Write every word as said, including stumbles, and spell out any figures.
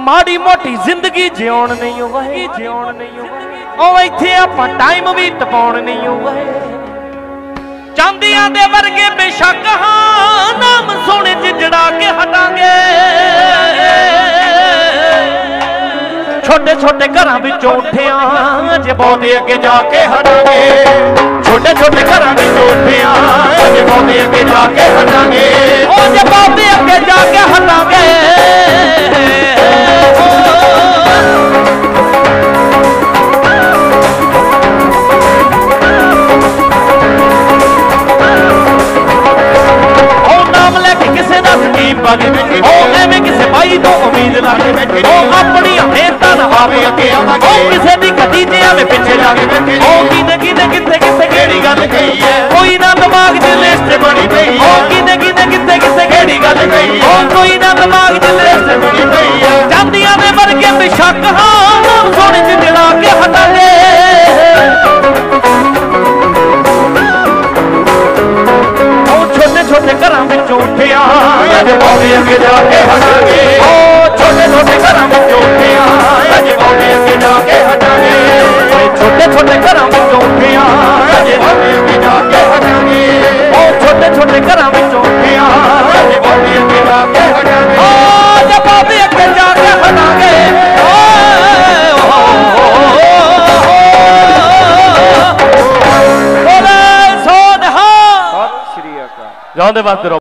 माड़ी मोटी जिंदगी जिउण नहीं होगा जिउण नहीं होगा ओ इत्थे आपां टाइम भी टपाउण नहीं होगा चांदियां दे वर्गे बेशक हां नाम सोने च जड़ा के हटांगे छोटे छोटे घरां विचों उठिया जे बहुते अगे जाके हटांगे छोटे छोटे घरां विचों उठिया जे बहुते अगे जाके हटांगे ओ जे बहुते अगे जाके हटांगे एवें किसे भाई तो उम्मीद ला के बैठे अपनी मेहनत नवावे अगे आवांगे किसे दी खतीजे आवे पिछे लागे बैठे ओ किने किने किथे किथे केड़ी गल कही है कोई ना दिमाग च लिस्ट बनी पई ओ किने किने किथे किथे केड़ी गल कही है ओ कोई ना दिमाग च लिस्ट बनी पई है चांदियां दे वर्गे बेशक हां नाम सोने च जड़ा के हटांगे छोटे घरां विचों उठिया अज बहुते अगे जाके हटांगे ओ छोटे छोटे घरां विचों उठिया अज बहुते अगे जाके हटांगे छोटे छोटे घरां विचों उठिया अज बहुते अगे जाके हटांगे ओ छोटे छोटे घरां विचों उठिया अज बहुते अगे जाके हटांगे ओ अज बहुते अगे जाके हटांगे बोले सोनिहा सत श्री अकाल।